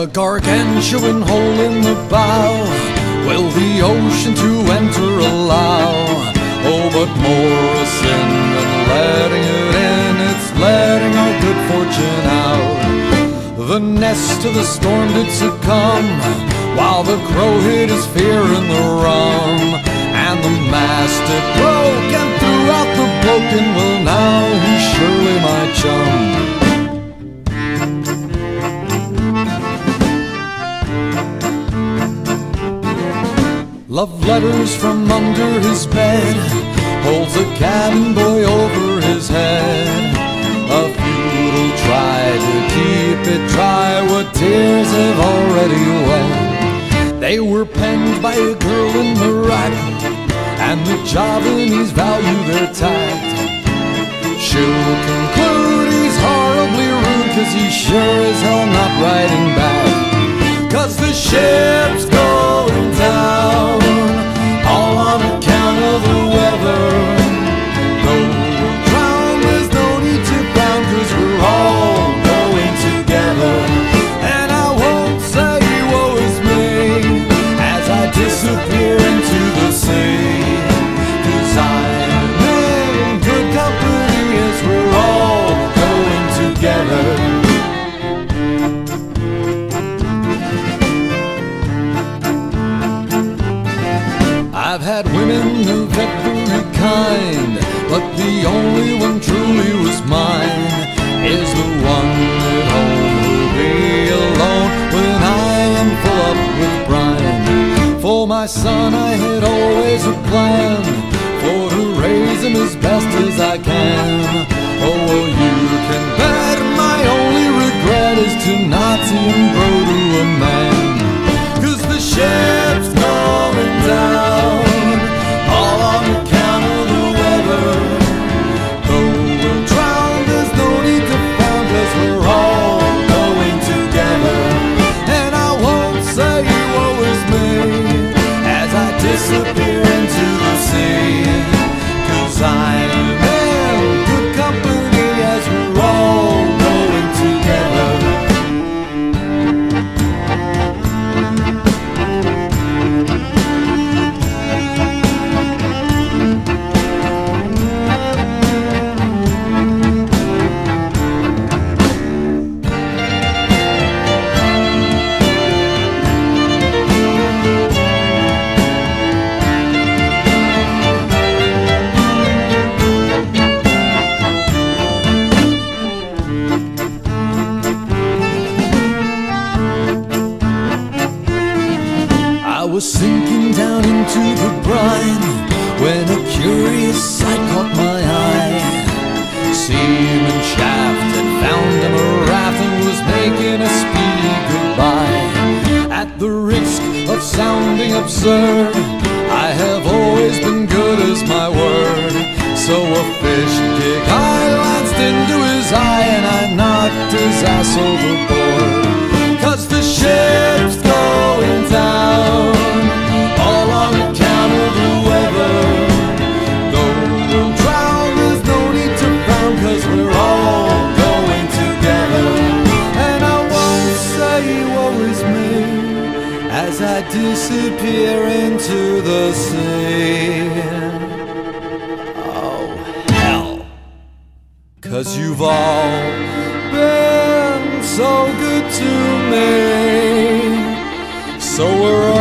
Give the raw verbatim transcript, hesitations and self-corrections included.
gargantuan hole in the bow will the ocean to enter allow. Oh, but more a sin than letting it in, it's letting our good fortune out. The nest of the storm did succumb, while the crow hid his fear in the rum. And the mast it broke, and throughout the bloke, and well, now he's surely my chum. Love letters from under his bed, holds a cabin boy over his head. A futile try to keep it dry what tears have already wet. They were penned by a girl in Merak, and the Javanese value their tact. She'll conclude he's horribly rude, cause he's sure as hell not writing back. Cause the ship's going down, all on account of the weather. Though we'll drown, there's no need to frown, cause we're all going together. And I won't say woe is me as I disappear into the sea, cause I'm in good company as we're all going together. I've had women of every kind, but the only one truly was mine is the one at home who'll be alone when I am full up with brine. For my son I had always a plan, for to raise him as best as I can. Oh, well, you can bet my only regret is to not see him grow to a man. Cause the ship's going down, all on account of the weather. Though we'll drown, there's no need to frown, cause we're all going together. And I won't say woe is me as I disappear into the sea, cause I'm in good company as we're all going together. I was sinking down into the brine when a curious sight caught my eye. Seaman Shaft had found him a raft and was making a speedy goodbye. At the risk of sounding absurd, I have always been good as my word. So a fish kick I lanced into his eye, and I knocked his ass overboard. Cause the ship's going down, all on account of the weather. Though we'll drown, there's no need to frown, cause we're all going together. And I won't say woe is me as I disappear into the sea. Oh, hell, cause you've all been so good to me, so we're